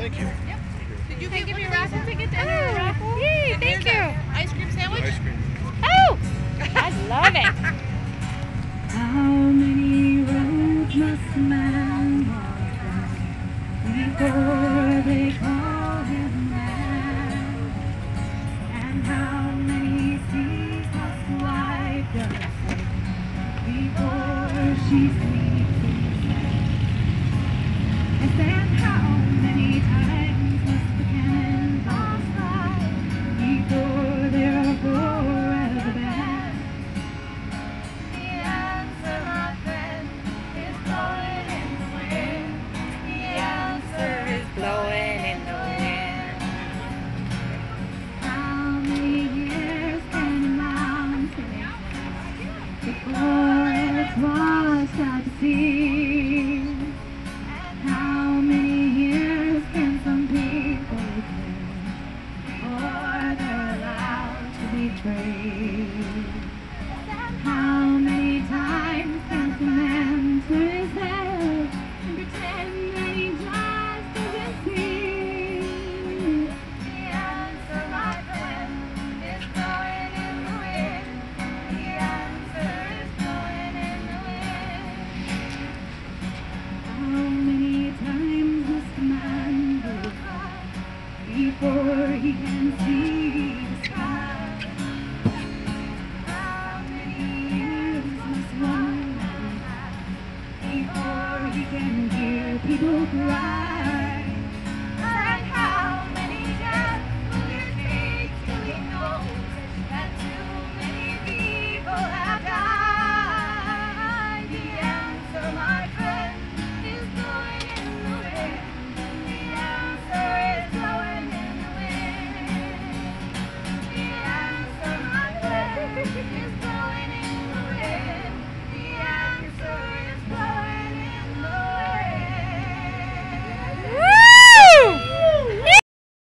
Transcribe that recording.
Thank you. Yep. Did you Can I give you a one of raffle these? ticket to enter a raffle? Yay, And thank here's you. a Ice cream sandwich? Ice cream. Oh! I love it. How many roads must a man walk down before they call him man? And how many seas must a wife just sail before she sleeps in sand? And how many times must the cannonballs fly before they're forever banned? The answer, my friend, is blowing in the wind. The answer is Blowing in the wind. how many years can a mountain exist before it's washed out to sea? And how many years can some people live before they're allowed to be free? How many times can a man turn his head and pretend that he just doesn't see? The answer, my friend, is blowing in the wind. The answer is blowing in the wind. How many times must a man go cry before he can